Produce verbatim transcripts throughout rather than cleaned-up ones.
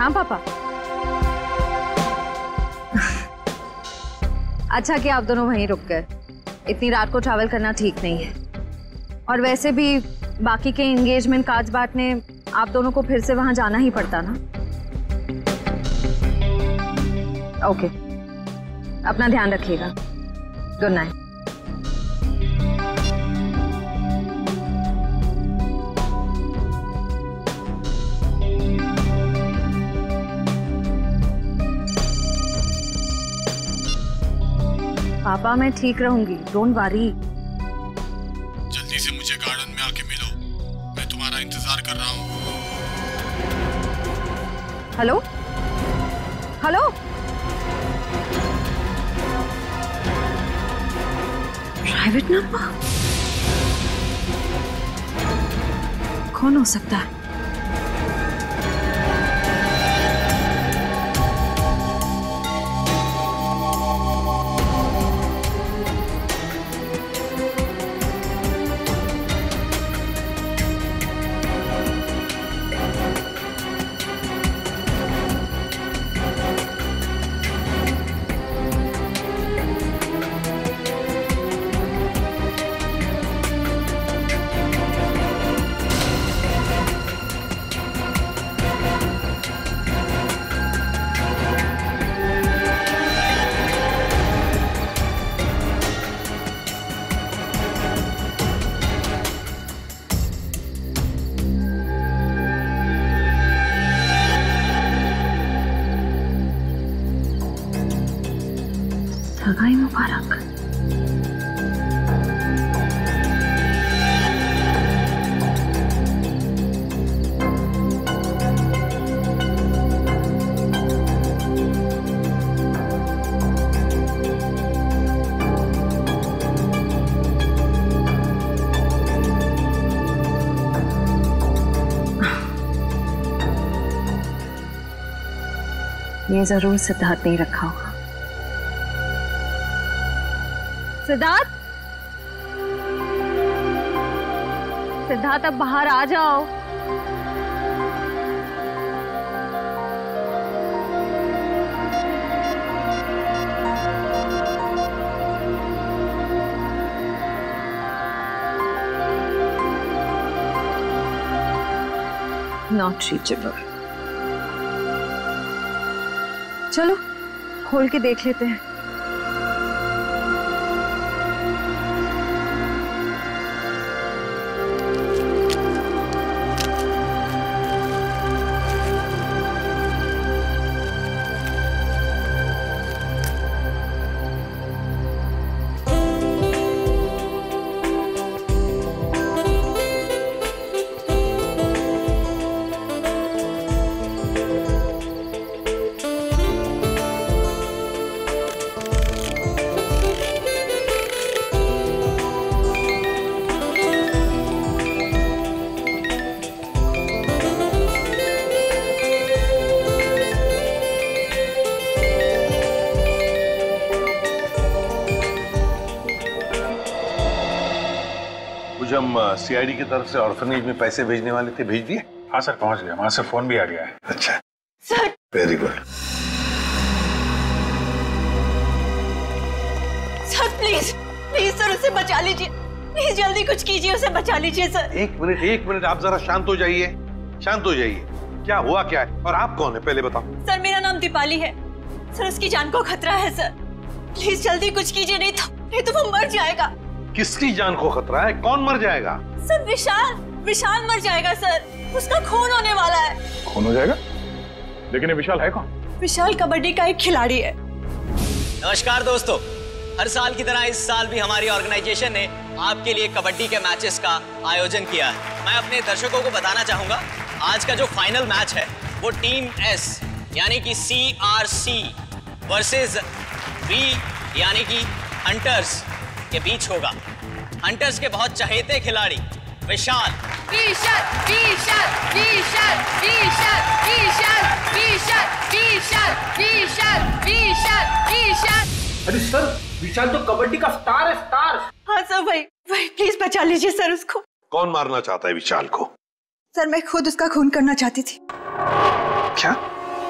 हाँ पापा। अच्छा कि आप दोनों वहीं रुक गए, इतनी रात को ट्रैवल करना ठीक नहीं है। और वैसे भी बाकी के एंगेजमेंट कार्ड्स बांटने आप दोनों को फिर से वहां जाना ही पड़ता ना। ओके, अपना ध्यान रखिएगा। Good night. पापा मैं ठीक रहूंगी, डोंट वरी। जल्दी से मुझे गार्डन में आके मिलो, मैं तुम्हारा इंतजार कर रहा हूँ। Hello hello, private number? कौन हो सकता है? सगाई मुबारक। ये जरूर सिद्धार्थ नहीं रखा होगा। सिद्धार्थ, सिद्धार्थ अब बाहर आ जाओ। Not reachable. चलो खोल के देख लेते हैं। हम सीआईडी की तरफ से ऑर्फनेज में पैसे भेजने वाले थे, भेज दिए? हाँ सर, पहुंच गया, वहां से फोन भी आ गया है। अच्छा sir, very good. Sir please please sir उसे बचा लीजिए, प्लीज जल्दी कुछ कीजिए, उसे बचा लीजिए सर। एक मिनट एक मिनट, आप जरा शांत हो जाइए, शांत हो जाइए। क्या हुआ क्या है और आप कौन है पहले बताओ। सर मेरा नाम दीपाली है सर, उसकी जान को खतरा है सर, प्लीज जल्दी कुछ कीजिए, नहीं तो नहीं तो वो मर जाएगा। किसकी जान को खतरा है? कौन मर जाएगा? सर विशाल, विशाल मर जाएगा सर, उसका खून होने वाला है। खून हो जाएगा? लेकिन ये विशाल है कौन? विशाल कबड्डी का एक खिलाड़ी है। नमस्कार दोस्तों, हर साल की तरह इस साल भी हमारी ऑर्गेनाइजेशन ने आपके लिए कबड्डी के मैचेस का आयोजन किया है। मैं अपने दर्शकों को बताना चाहूंगा, आज का जो फाइनल मैच है वो टीम एस यानी कि C R C versus V यानी कि हंटर्स के बीच होगा। हंटर्स के बहुत चहेते खिलाड़ी विशाल विशाल विशाल विशाल विशाल विशाल विशाल विशाल विशाल विशाल विशाल अरे सर, विशाल तो कबड्डी का स्टार है, स्टार। हाँ सर, भाई भाई प्लीज बचा लीजिए सर उसको। कौन मारना चाहता है विशाल को? सर मैं खुद उसका खून करना चाहती थी। क्या?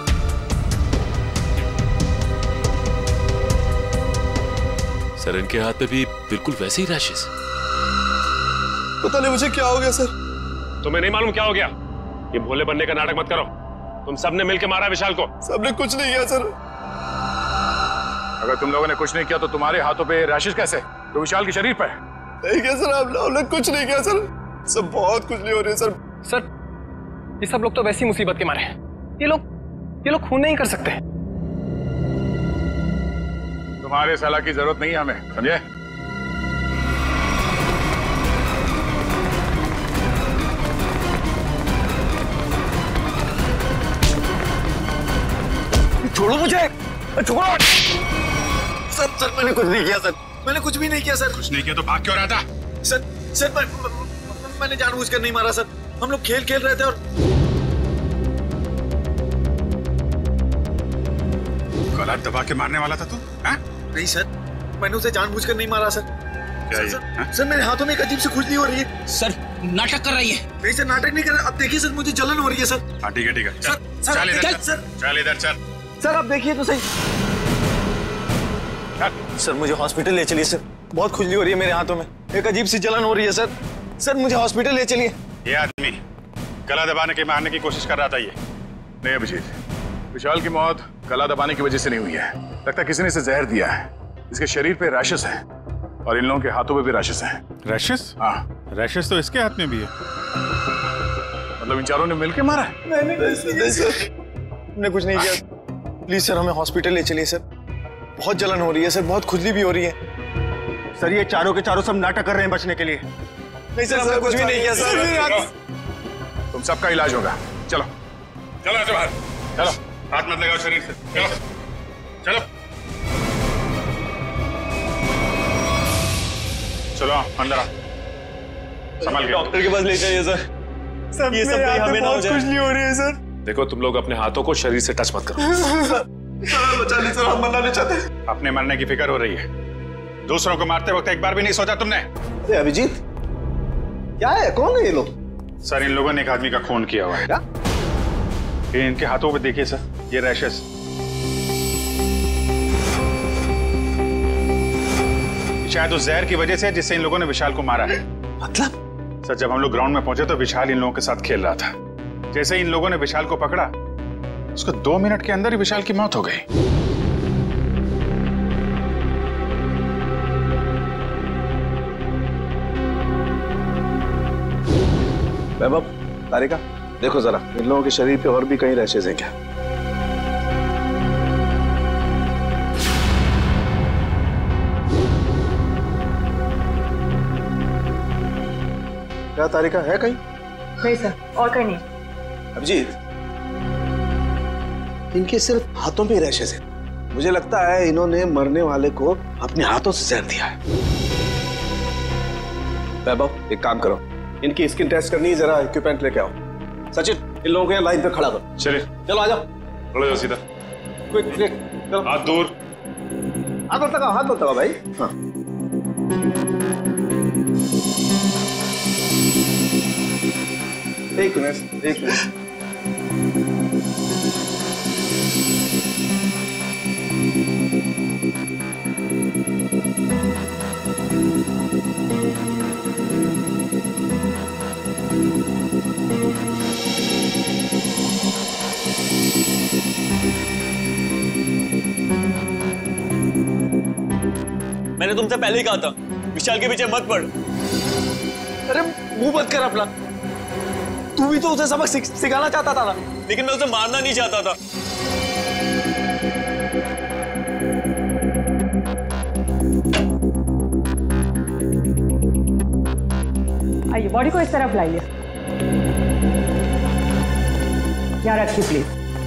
सर इनके हाथ पे भी बिल्कुल वैसे ही रैशेस। पता नहीं मुझे क्या हो गया सर। तुम्हें नहीं मालूम क्या हो गया? ये भोले बनने का नाटक मत करो। तुम सबने मिलकर मारा विशाल को। सबने कुछ नहीं किया सर। अगर तुम लोगों ने कुछ नहीं किया तो तुम्हारे हाथों पे रैशेस कैसे? तो विशाल के शरीर पर नहीं किया सर, आप लोगों ने कुछ नहीं किया सर। सब बहुत खुजली हो रही है सर। सर ये सब लोग तो वैसी मुसीबत के मारे हैं। ये लोग ये लोग खून नहीं कर सकते। तुम्हारे सलाह की जरूरत नहीं है हमें, समझे? छोड़ो मुझे, छोड़ो। सर सर मैंने कुछ नहीं किया सर, मैंने कुछ भी नहीं किया सर। कुछ नहीं किया तो भाग क्यों रहा था? सर सर मैं, मैंने जानबूझकर नहीं मारा सर। हम लोग खेल खेल रहे थे और गला दबा के मारने वाला था तू? हाँ? नहीं सर, मैंने उसे जानबूझकर नहीं मारा सर। सर, सर, सर मेरे हाथों में एक अजीब सी खुजली हो रही है। सर नाटक कर रही है। नहीं सर नाटक नहीं कर रहा। अब देखिए सर मुझे जलन हो रही है सर। हाँ ठीक है ठीक है। सर सर चल इधर सर चल इधर चल। सर आप देखिए तो सही। सर मुझे हॉस्पिटल ले चलिए सर, बहुत खुजली हो रही है मेरे हाथों में, एक अजीब सी जलन हो रही है सर। सर मुझे हॉस्पिटल ले चलिए। ये आदमी गला दबाने के मारने की कोशिश कर रहा था। ये नहीं अभिजीत, विशाल की मौत गला दबाने की वजह से नहीं हुई है। लगता है किसी ने इसे जहर दिया है। इसके शरीर पे रैशेस हैं और इन लोगों के हाथों पे भी रैशेस हैं। रैशेस? हाँ रैशेस तो इसके हाथ में भी है। मतलब इन चारों ने मिलकर मारा है? नहीं नहीं नहीं सर, हमने कुछ नहीं किया। प्लीज सर हमें हॉस्पिटल ले चलिए सर, बहुत जलन हो रही है सर, बहुत खुजली भी हो रही है। सर ये चारों के चारों सब नाटक कर रहे हैं बचने के लिए। नहीं सर हमने कुछ भी नहीं किया सर। तुम सबका इलाज होगा। चलो चलो ऐसे बाहर चलो, हाथ मत लगाओ शरीर से। चलो चलो चलो अंदर आओ, संभाल के। डॉक्टर के पास ले जाइए सर। सर ये सब कहीं हमें ना हो जाए। खुजली हो रही है सर। देखो तुम लोग अपने हाथों को शरीर से टच मत करो। सर बचा ली सर, हम मरना नहीं चाहते। अपने मरने की फिक्र हो रही है, दूसरों को मारते वक्त एक बार भी नहीं सोचा तुमने? अरे अभिजीत क्या है, कौन है ये लोग? सर इन लोगों ने एक आदमी का खून किया हुआ है। क्या? ये इनके हाथों पे देखिए सर, ये रैशेस। शायद उस जहर की वजह से जिससे इन लोगों ने विशाल को मारा है। मतलब? सर जब हम लोग ग्राउंड में पहुंचे तो विशाल इन लोगों के साथ खेल रहा था। जैसे इन लोगों ने विशाल को पकड़ा, उसको दो मिनट के अंदर ही विशाल की मौत हो गई। वैभव, तारिका देखो जरा इन लोगों के शरीर पे और भी कहीं रैशेस हैं क्या? क्या तारिका है कहीं? नहीं सर, और कहीं नहीं। अभिजीत, इनके सिर्फ हाथों पे रैशेस हैं। मुझे लगता है इन्होंने मरने वाले को अपने हाथों से जहर दिया है। वैभव एक काम करो, इनकी स्किन टेस्ट करनी है, जरा इक्विपमेंट लेके आओ। सचिन इन लोगों को यहाँ लाइन पे खड़ा करो। चलिए चलो आ जाओ। खड़े जाओ सीधा। क्विक क्विक चलो। हाथ दूर, हाथ मत लगाओ, हाथ मत लगाओ भाई। हाँ एक मिनट एक मिनट। मैंने तुमसे पहले ही कहा था विशाल के पीछे मत पड़। अरे मुंह मत कर अपना, तू भी तो उसे सबक सिखाना चाहता था ना। लेकिन मैं उसे मारना नहीं चाहता था। आइए बॉडी को इस तरफ लाइए, यहाँ रखिए प्लीज।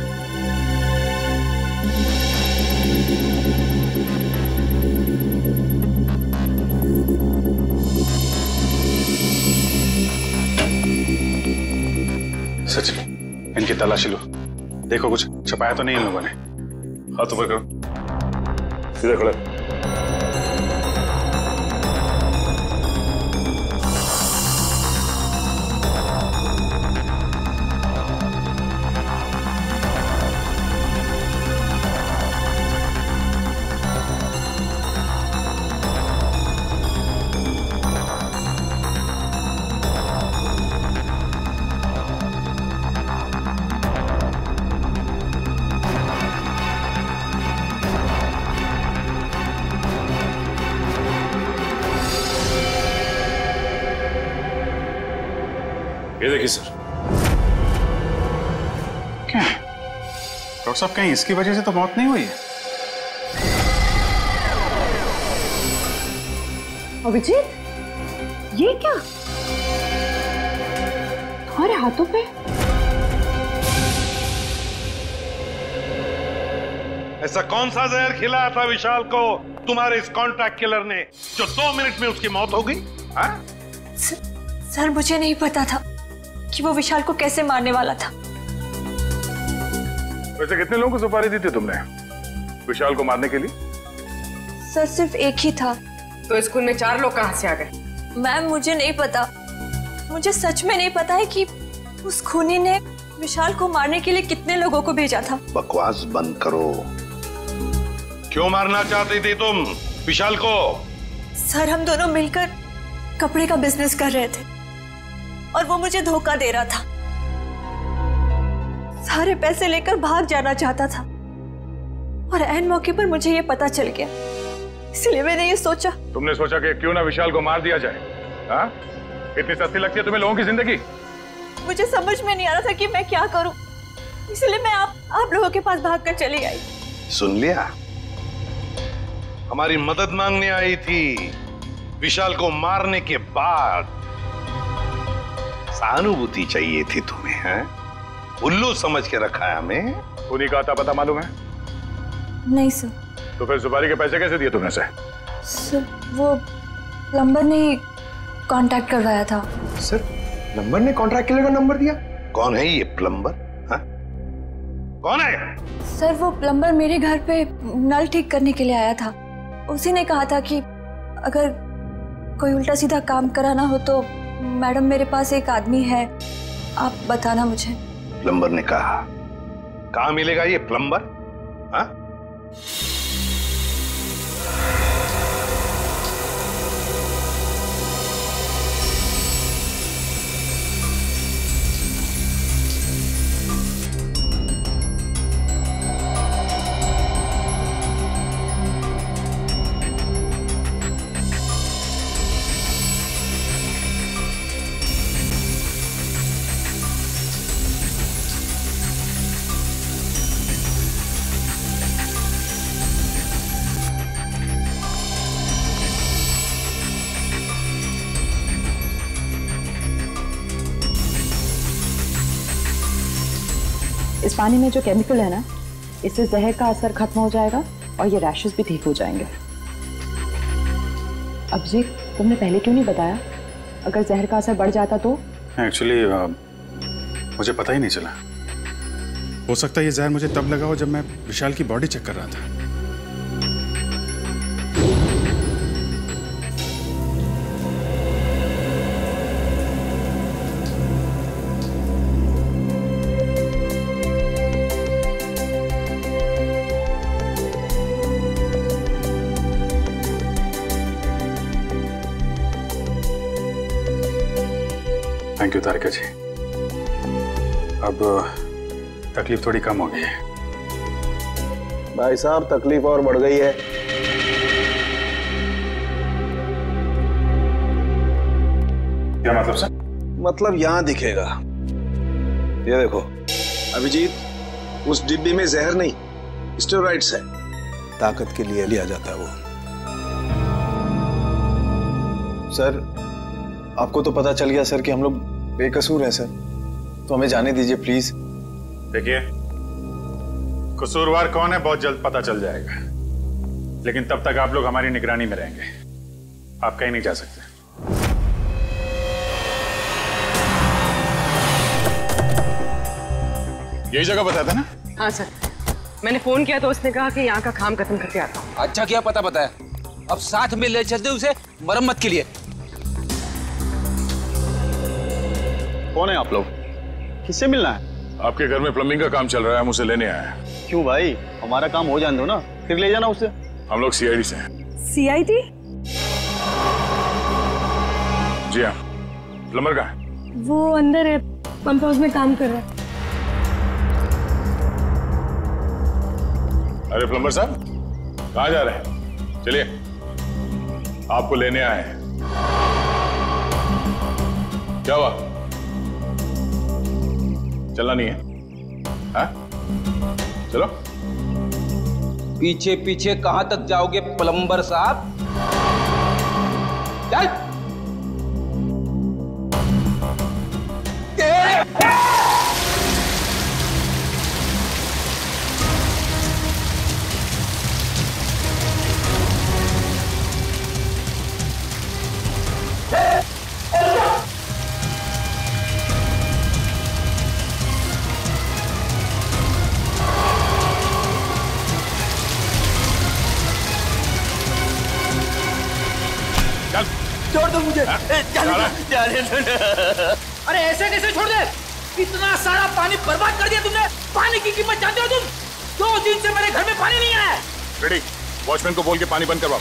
सचिन इनकी तलाशी लो, देखो कुछ छपाया तो नहीं इन लोगों ने। हाथ ऊपर करो, सीधे खड़े। ये देखिए सर। क्या डॉक्टर साहब, कहीं इसकी वजह से तो मौत नहीं हुई है? अभिजीत, ये क्या तुम्हारे हाथों पे? ऐसा कौन सा जहर खिलाया था विशाल को तुम्हारे इस कॉन्ट्रैक्ट किलर ने जो दो मिनट में उसकी मौत हो गई? सर, सर मुझे नहीं पता था कि वो विशाल को कैसे मारने वाला था। वैसे कितने लोगों को सुपारी दी थी तुमने विशाल को मारने के लिए? सर सिर्फ एक ही था। तो स्कूल में चार लोग कहां से आ गए? मैम मुझे नहीं पता, मुझे सच में नहीं पता है कि उस खूनी ने विशाल को मारने के लिए कितने लोगों को भेजा था। बकवास बंद करो। क्यों मारना चाहती थी तुम विशाल को? सर हम दोनों मिलकर कपड़े का बिजनेस कर रहे थे और वो मुझे धोखा दे रहा था। सारे पैसे लेकर भाग जाना चाहता था और ऐन मौके पर मुझे ये पता चल गया, इसलिए मैंने ये सोचा। तुमने सोचा कि क्यों ना विशाल को मार दिया जाए? हाँ? इतनी सस्ती लगती है तुम्हें लोगों की जिंदगी? मुझे समझ में नहीं आ रहा था कि मैं क्या करूं, इसलिए मैं आप आप लोगों के पास भागकर चली आई। सुन लिया, हमारी मदद मांगने आई थी विशाल को मारने के बाद। सहानुभूति चाहिए थी तुम्हें, हैं? उल्लू समझ के रखा है हमें। उन्हीं का आता पता मालूम है? नहीं सर। तो फिर सुपारी के पैसे कैसे दिए तुमने से? सर वो प्लम्बर ने कांटेक्ट करवाया था। सर प्लम्बर ने कॉन्ट्रैक्ट किलर का नंबर दिया? कौन है ये प्लम्बर? हाँ? कौन है? सर वो प्लम्बर मेरे घर पे नल ठीक करने के लिए आया था। उसी ने कहा था कि अगर कोई उल्टा सीधा काम कराना हो तो मैडम मेरे पास एक आदमी है, आप बताना मुझे। प्लम्बर ने कहा? कहाँ मिलेगा ये प्लम्बर? हाँ? इस पानी में जो केमिकल है ना, इससे जहर का असर खत्म हो जाएगा और ये रैशेस भी ठीक हो जाएंगे। अभिजीत, तुमने पहले क्यों नहीं बताया? अगर जहर का असर बढ़ जाता तो? एक्चुअली मुझे पता ही नहीं चला। हो सकता है ये जहर मुझे तब लगा हो जब मैं विशाल की बॉडी चेक कर रहा था। Thank you Tarika ji. अब तकलीफ थोड़ी कम हो गई है। भाई साहब तकलीफ और बढ़ गई है। क्या मतलब सर? मतलब यहां दिखेगा, ये देखो अभिजीत, उस डिब्बे में जहर नहीं स्टेरॉइड्स है, ताकत के लिए लिया जाता है वो। सर आपको तो पता चल गया सर कि हम लोग बेकसूर हैं सर, तो हमें जाने दीजिए प्लीज। देखिए कसूरवार कौन है बहुत जल्द पता चल जाएगा, लेकिन तब तक आप लोग हमारी निगरानी में रहेंगे, आप कहीं नहीं जा सकते। यही जगह बताया था ना? हाँ सर, मैंने फोन किया तो उसने कहा कि यहाँ का काम खत्म करके आता हूँ। अच्छा क्या पता बताया, अब साथ में ले चलते उसे मरम्मत के लिए। कौन है आप लोग? किससे मिलना है? आपके घर में प्लम्बिंग का काम चल रहा है, हम उसे लेने आए हैं। क्यों भाई, हमारा काम हो जाने दो ना, फिर ले जाना उसे। हम लोग सीआईडी से हैं। सीआईडी? जी हाँ। प्लम्बर कहाँ है? वो अंदर है, पंप हाउस में काम कर रहा है। अरे प्लम्बर साहब कहाँ जा रहे हैं? चलिए आपको लेने आए हैं। क्या हुआ? चलना नहीं है? हाँ? चलो। पीछे पीछे कहां तक जाओगे प्लम्बर साहब? चल। छोड़ दो मुझे। अरे ऐसे कैसे छोड़ दे? इतना सारा पानी बर्बाद कर दिया तुमने। पानी की कीमत जानते हो तुम? दो दिन से मेरे घर में पानी नहीं आया। रेडी, वॉचमैन को बोल के पानी बंद करवाओ।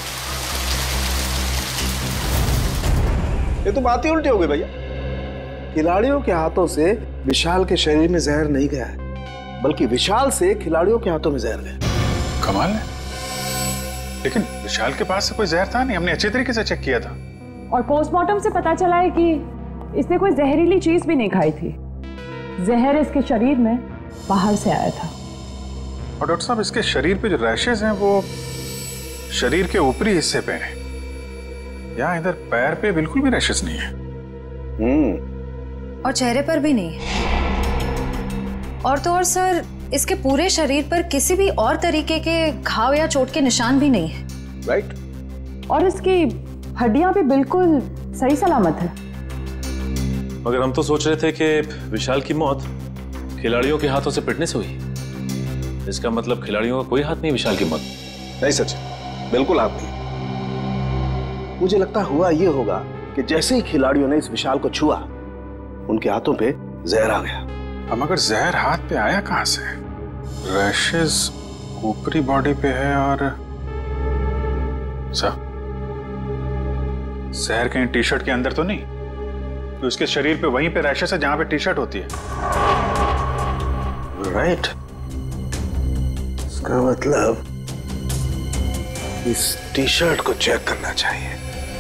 ये तो बात ही उल्टी हो गई भैया। खिलाड़ियों के हाथों से विशाल के शरीर में जहर नहीं गया है, बल्कि विशाल से खिलाड़ियों के हाथों में जहर गया। कमाल है। लेकिन विशाल के पास से कोई जहर था नहीं, हमने अच्छे तरीके से चेक किया था। और पोस्टमार्टम से पता चला है कि इसने कोई जहरीली चीज भी नहीं खाई थी। जहर इसके शरीर में बाहर से आया था। और डॉक्टर साहब, इसके शरीर पे जो रैशेस हैं वो शरीर के ऊपरी हिस्से पे हैं। यहाँ इधर पैर पे बिल्कुल भी रैशेस नहीं है। हम्म। और चेहरे पर भी नहीं है। और तो और सर, इसके पूरे शरीर पर किसी भी और तरीके के घाव या चोट के निशान भी नहीं है। राइट। और इसकी हड्डियां भी बिल्कुल सही सलामत है। मगर हम तो सोच रहे थे कि विशाल की मौत खिलाड़ियों के हाथों से पिटने से हुई। इसका मतलब खिलाड़ियों का कोई हाथ नहीं विशाल की मौत? नहीं सचिन, बिल्कुल हाथ नहीं। मुझे लगता हुआ ये होगा कि जैसे ही खिलाड़ियों ने इस विशाल को छुआ, उनके हाथों पे जहर आ गया। अब मगर जहर हाथ पे आया कहां से? रैशेस ऊपरी बॉडी पे है और सब जहर कहीं टी शर्ट के अंदर तो नहीं? तो उसके शरीर पे वहीं पे रैशेस है जहां पे टी शर्ट होती है। राइट। इसका मतलब इस टी शर्ट को चेक करना चाहिए।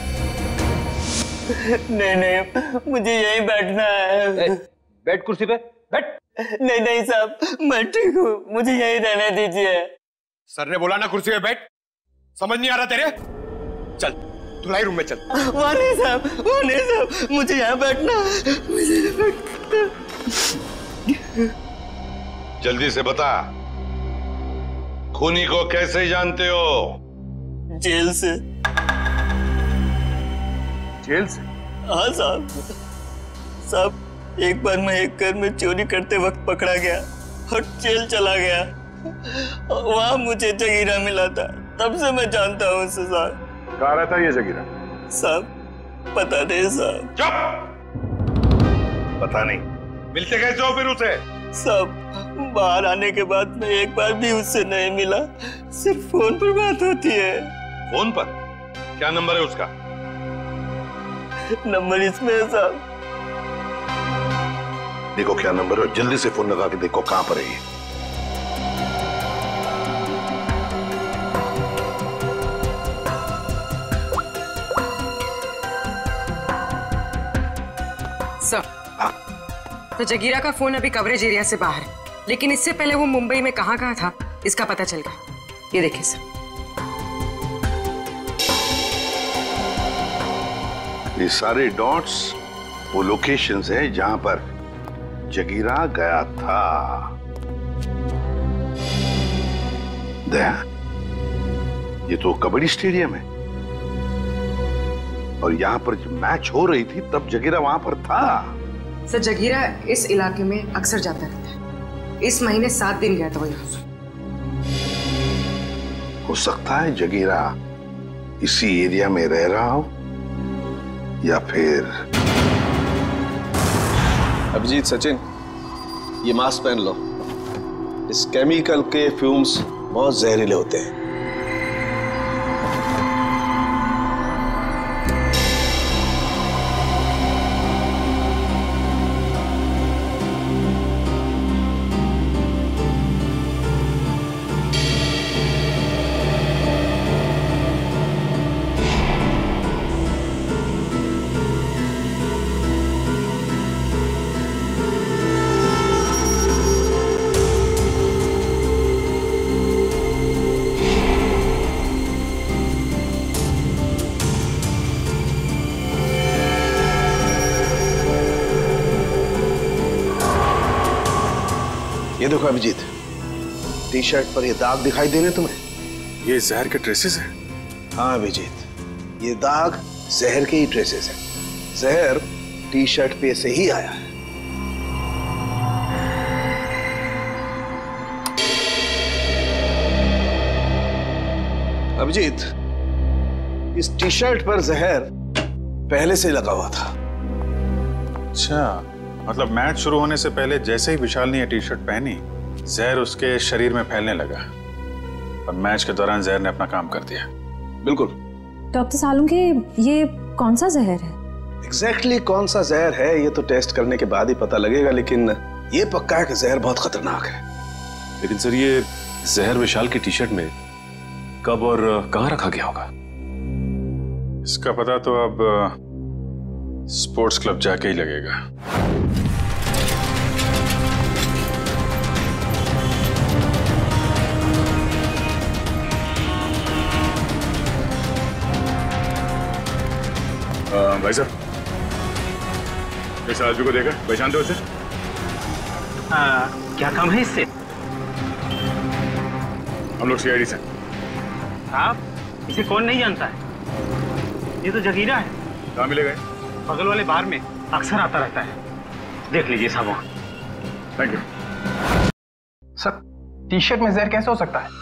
नहीं नहीं, मुझे यहीं बैठना है। बैठ कुर्सी पे, बैठ। नहीं नहीं साहब, मैं ठीक हूँ, मुझे यहीं रहने दीजिए। सर ने बोला ना कुर्सी पे बैठ। समझ नहीं आ रहा तेरे? चल धुलाई रूम में चल। वहाँ नहीं साहब, वहाँ नहीं साहब, मुझे यहाँ बैठना है, मुझे यहाँ बैठना। जल्दी से बता, खूनी को कैसे जानते हो? जेल से। जेल से? हाँ साहब। साहब, एक बार मैं एक घर में चोरी करते वक्त पकड़ा गया और जेल चला गया। वहां मुझे जगीरा मिला था, तब से मैं जानता हूँ उसे साहब। कहाँ रहता है ये जगीरा? साहब पता नहीं साहब। चुप! पता नहीं? मिलते कैसे हो फिर उसे? साहब, बाहर आने के बाद मैं एक बार भी उससे नहीं मिला, सिर्फ फोन पर बात होती है। फोन पर? क्या नंबर है उसका? नंबर इसमें है साहब। देखो क्या नंबर है, जल्दी से फोन लगा के देखो कहां पर है ये। सर, तो जगीरा का फोन अभी कवरेज एरिया से बाहर है, लेकिन इससे पहले वो मुंबई में कहाँ कहाँ था इसका पता चल गया। ये देखिए सर। ये सारे डॉट्स वो लोकेशंस हैं जहां पर जगीरा गया था। दया, ये तो कबड्डी स्टेडियम है और यहाँ पर जब मैच हो रही थी तब जगीरा वहां पर था। सर, जगीरा इस इलाके में अक्सर जाता रहता है। इस महीने सात दिन गया था वो यहाँ। हो सकता है जगीरा इसी एरिया में रह रहा हो या फिर। अभिजीत, सचिन, ये मास्क पहन लो। इस केमिकल के फ्यूम्स बहुत जहरीले होते हैं। ये देखो अभिजीत, टी शर्ट पर ये दाग दिखाई दे रहे तुम्हें? ये जहर के ट्रेसेस हैं? हाँ अभिजीत, ये दाग जहर के ही ट्रेसेस हैं। जहर टी शर्ट पे से ही आया है। अभिजीत, इस टी शर्ट पर जहर पहले से लगा हुआ था। अच्छा, मतलब मैच शुरू होने से पहले जैसे ही विशाल ने ये टी शर्ट पहनी, जहर उसके शरीर में फैलने लगा और मैच के दौरान जहर ने अपना काम कर दिया। बिल्कुल। डॉक्टर सालुंखे, ये कौन सा जहर है? एग्जैक्टली exactly कौन सा जहर है ये तो टेस्ट करने के बाद ही पता लगेगा, लेकिन ये पक्का है कि जहर बहुत खतरनाक है। लेकिन सर, ये जहर विशाल की टी शर्ट में कब और कहां रखा गया होगा? इसका पता तो अब स्पोर्ट्स क्लब जाके ही लगेगा। भाई साहब, इस आदमी को देखा, पहचानते हो उसे? क्या काम है इससे? हम लोग सीआईडी से। आप इसे कौन नहीं जानता है? ये तो जगीरा है। कहाँ मिलेगा? बगल वाले बार में अक्सर आता रहता है, देख लीजिए साहब। Thank you. Sir, T shirt में जहर कैसे हो सकता है?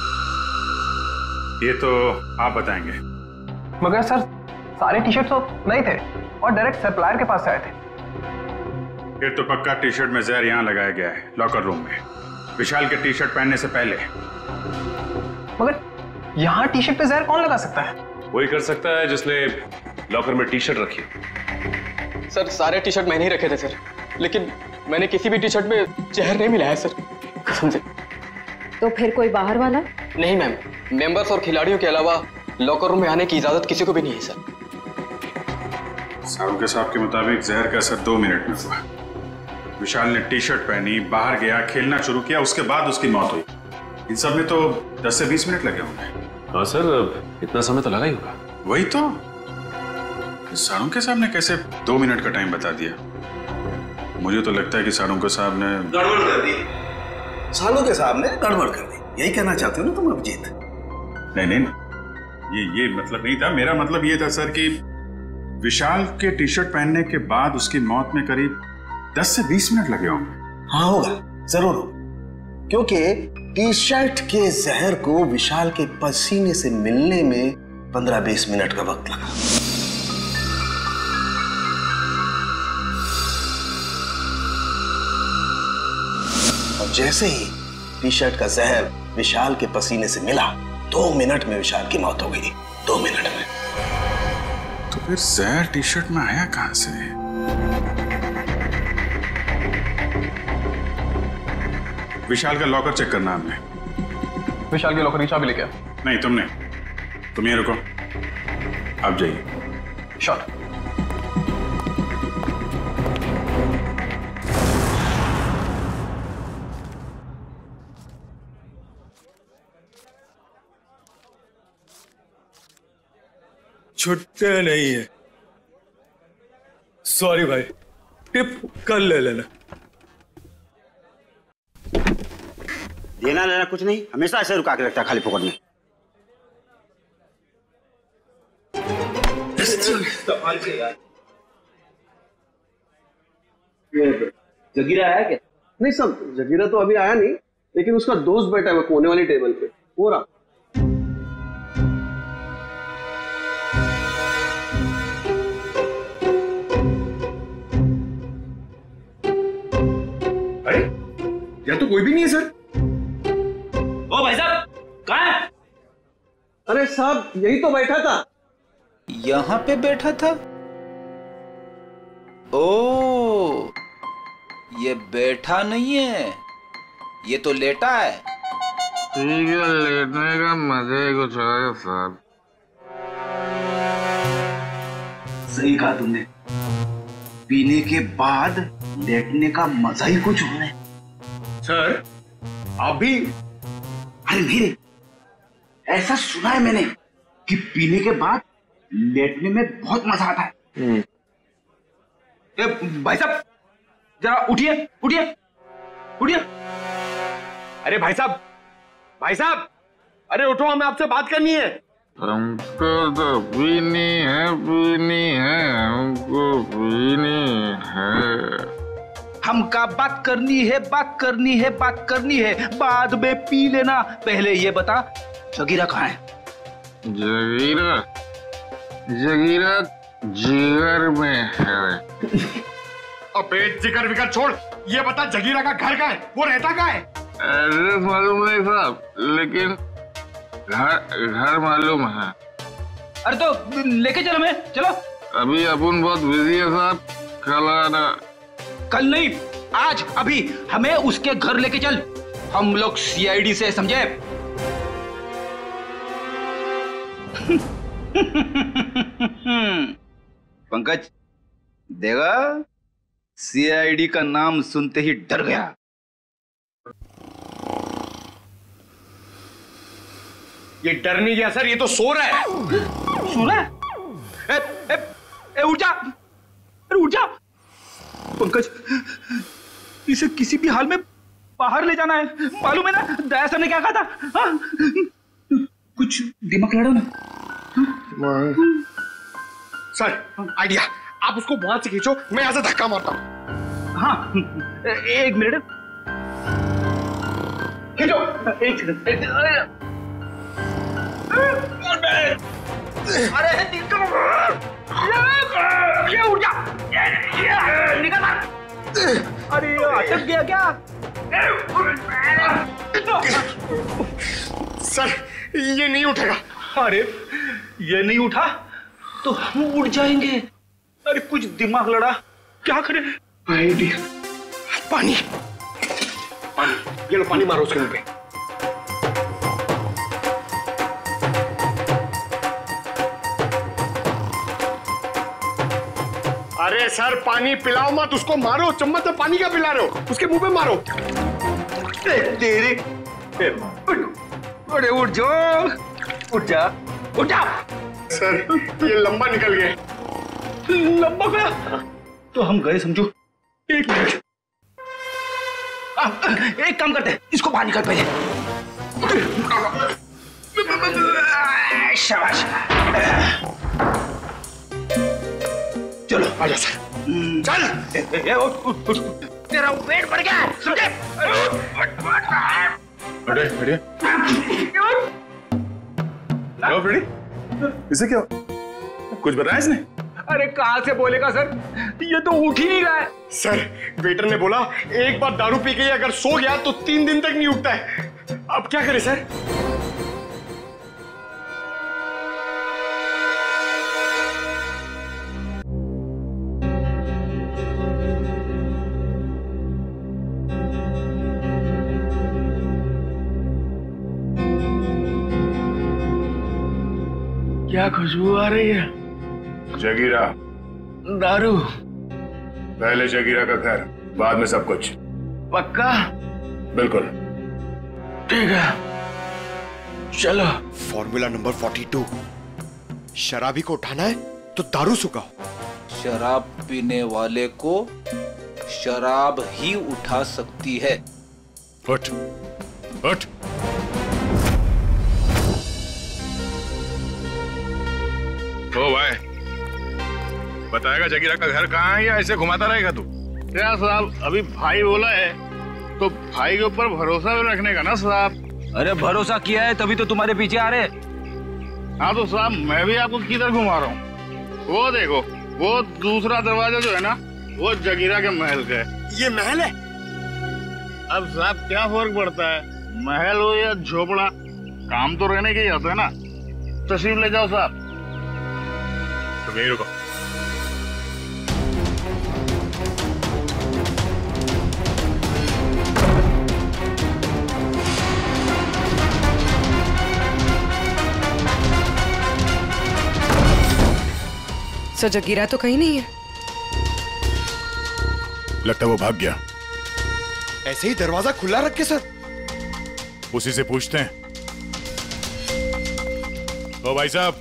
ये तो आप बताएंगे। मगर सर, सारे टी शर्ट तो नहीं थे और डायरेक्ट सप्लायर के पास से आए थे। फिर तो पक्का टी शर्ट में जहर यहाँ लगाया गया है, लॉकर रूम में, विशाल के टी शर्ट पहनने से पहले। मगर यहाँ टी शर्ट पे जहर कौन लगा सकता है? वही कर सकता है जिसने लॉकर में टी शर्ट रखी। सर, सारे टी शर्ट मैंने ही रखे थे सर, लेकिन मैंने किसी भी टी शर्ट में जहर नहीं मिलाया सर, कसम से। तो फिर कोई बाहर वाला? नहीं मैम, मेंबर्स और खिलाड़ियों के अलावा लॉकर रूम में आने की इजाजत किसी को भी नहीं है सर। साहब के साहब के मुताबिक जहर का असर दो मिनट में हुआ। विशाल ने टी शर्ट पहनी, बाहर गया, खेलना शुरू किया, उसके बाद उसकी मौत हुई। इन सब में तो दस से बीस मिनट लगे होंगे। हाँ सर, इतना समय तो लगा ही होगा। वही तो, सालुंखे साहब ने कैसे दो मिनट का टाइम बता दिया? मुझे तो लगता है कि सालुंखे साहब ने गड़बड़ कर दी। सालुंखे साहब ने गड़बड़ कर दी, यही कहना चाहते हो ना तुम अभिजीत? नहीं नहीं, ये ये मतलब नहीं था। मेरा मतलब ये था सर कि विशाल के टी शर्ट पहनने के बाद उसकी मौत में करीब दस से बीस मिनट लगे होंगे। हाँ होगा, जरूर होगा, क्योंकि टी शर्ट के जहर को विशाल के पसीने से मिलने में पंद्रह बीस मिनट का वक्त लगा। और जैसे ही टी शर्ट का जहर विशाल के पसीने से मिला, दो मिनट में विशाल की मौत हो गई। दो मिनट में। तो फिर जहर टी शर्ट में आया कहां से? विशाल का लॉकर चेक करना हमने। विशाल के लॉकर की चाबी लेके आ। नहीं, तुमने। तुम ये रुको, आप जाइए। शॉट। छुट्टे नहीं है। सॉरी भाई, टिप कल ले लेना। देना लेना कुछ नहीं, हमेशा ऐसे रुका के रखता है खाली फोकट में। जगीरा आया क्या? नहीं सब, जगीरा तो अभी आया नहीं, लेकिन उसका दोस्त बैठा है कोने वाली टेबल पे, वो रहा। अरे यहाँ तो कोई भी नहीं है सर। ओ भाई साहब, कहाँ है? अरे साहब, यही तो बैठा था। यहाँ पे बैठा था? ओ, ये बैठा नहीं है, ये तो लेटा है। ठीक है, लेटने का मजा ही कुछ है साहब। सही कहा तुमने, पीने के बाद लेटने का मजा ही कुछ और है। सर, आप भी? अरे नहीं रे, ऐसा सुना है मैंने कि पीने के बाद लेटने में बहुत मजा आता है। ए, भाई साहब, जरा उठिए, उठिए, उठिए। अरे भाई साहब, भाई साहब, अरे उठो, हमें आपसे बात करनी है। हमको तो पीनी है, पीनी है, हमको पीनी है। हमका बात करनी है, बात करनी है, बात करनी है, बाद में पी लेना। पहले ये बता, जगीरा कहाँ है? जगीरा, जगीरा जिगर में है। अबे जिगर विगर छोड़, ये बता जगीरा का घर कहाँ है, वो रहता कहाँ है? एड्रेस मालूम नहीं साहब, लेकिन घर घर मालूम है। अरे तो लेके चलो, मैं चलो। अभी अपन बहुत बिजी है साहब, कल आना। कल नहीं, आज, अभी हमें उसके घर लेके चल। हम लोग सीआईडी से, समझे? पंकज देगा, सीआईडी का नाम सुनते ही डर गया। ये डर नहीं गया सर, ये तो सो रहा है। सो रहा है? ए, ए, ए, उठ जा, अरे उठ जा। पंकज, इसे किसी भी हाल में बाहर ले जाना है, मालूम है ना दया सर ने क्या कहा था? हाँ? कुछ दिमाग लड़ा ना। सर आइडिया, आप उसको वहां से खींचो, मैं यहां से धक्का मारता हूं। हाँ, एक मिनट, खींचो। एक सेकंड। अरे ये उठ जा, निकल। अरे अटक गया क्या? सर ये नहीं उठेगा। अरे ये नहीं उठा तो हम उड़ जाएंगे। अरे कुछ दिमाग लड़ा, क्या करें? आइडिया, पानी, पानी, ये लो पानी मारो उसके मुंह पे। अरे सर पानी पिलाओ मत उसको, मारो, चम्मच में पानी का पिला रहे हो, उसके मुंह पे मारो। तेरी, अरे उठ जाओ, उठ जा, उठ जा। सर ये लंबा निकल गया। लंबा गया तो हम गए समझो। एक मिनट, एक काम करते हैं, इसको बाहर निकल पहले। शाबाश, चलो आजा सर, चल। ए, ए, उठ, उठ, उठ। तेरा वेट बढ़ गया, समझे? अरे अरे लो फ्रेडी, इसे क्या कुछ बताया इसने? अरे कहाँ से बोलेगा सर, ये तो उठ ही नहीं रहा है। सर वेटर ने बोला एक बार दारू पी के अगर सो गया तो तीन दिन तक नहीं उठता है। अब क्या करें सर? क्या खुशबू आ रही है? जगीरा, दारू। पहले जगीरा का घर, बाद में सब कुछ। पक्का? बिल्कुल। ठीक है, चलो। फॉर्मूला नंबर फोर्टी टू, शराबी को उठाना है तो दारू सुखाओ। शराब पीने वाले को शराब ही उठा सकती है। उठ, उठ। ओ भाई, बताएगा जगीरा का घर कहाँ है या ऐसे घुमाता रहेगा तू? क्या साहब, अभी भाई बोला है तो भाई के ऊपर भरोसा भी रखने का ना साहब। अरे भरोसा किया है तभी तो तुम्हारे पीछे आ रहे। हाँ तो साहब मैं भी आपको किधर घुमा रहा हूँ। वो देखो, वो दूसरा दरवाजा जो है ना, वो जगीरा के महल का है। ये महल है? अब साहब क्या फर्क पड़ता है, महल हो या झोपड़ा, काम तो रहने के ही होता है ना। तशरीफ ले जाओ साहब। तुम यहीं रुको। सर जगीरा तो कहीं नहीं है। लगता है वो भाग गया। ऐसे ही दरवाजा खुला रखे सर। उसी से पूछते हैं। ओ भाई साहब,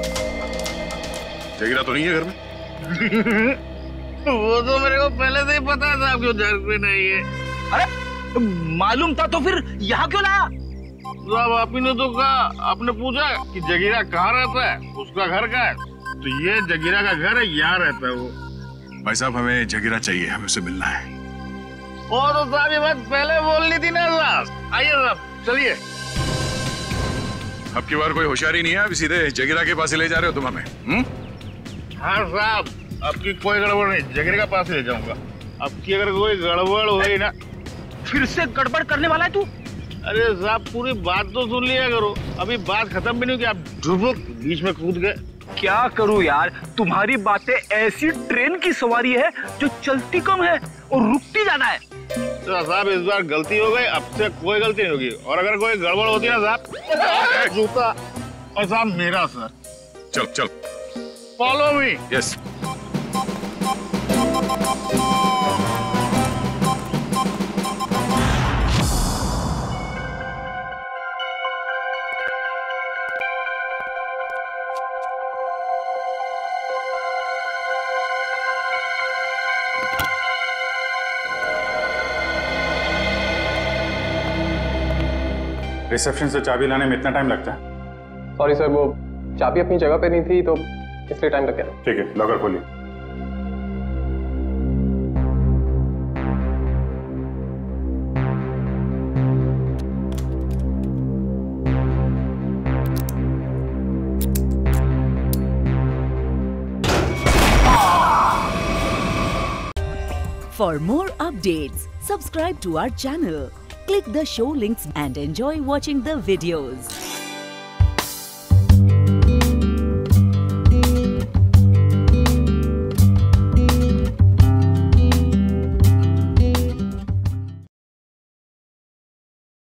जगीरा तो नहीं है घर में? वो तो मेरे को पहले से ही पता था आपको घर पे नहीं है। अरे मालूम था तो फिर यहाँ क्यों लाया? साहब आप ही ने तो कहा, आपने पूछा कि जगीरा कहाँ रहता है, उसका घर कहाँ है, तो ये जगीरा का घर है, यहाँ रहता है वो। भाई साहब हमें जगीरा चाहिए, हमें उससे मिलना है। ओ तो साहब ये बात पहले बोलनी थी ना साहब। आइए साहब चलिए। अब की बार कोई होशियारी नहीं है, अभी सीधे जगीरा के पास ही ले जा रहे हो तुम हमें? हम्म? हाँ साहब आपकी कोई गड़बड़ नहीं, जगीरा के पास ले जाऊंगा। आपकी अगर कोई गड़बड़ हुई ना। फिर से गड़बड़ करने वाला है तू? अरे साहब पूरी बात तो सुन लिया करो, अभी बात खत्म भी नहीं हुई, आप ढुबुक बीच में कूद गए। क्या करूं यार, तुम्हारी बातें ऐसी ट्रेन की सवारी है जो चलती कम है और रुकती ज्यादा है। तो साहब इस बार गलती हो गई, अब से कोई गलती नहीं होगी, और अगर कोई गड़बड़ होती है ना साहब, जूता और साहब मेरा सर। चल चल फॉलो मी। यस। रिसेप्शन से चाबी लाने में इतना टाइम लगता है? सॉरी सर, वो चाबी अपनी जगह पे नहीं थी तो इसलिए टाइम लग गया। ठीक है, लॉकर खोलिए। For more updates, subscribe to our channel, click the show links and enjoy watching the videos.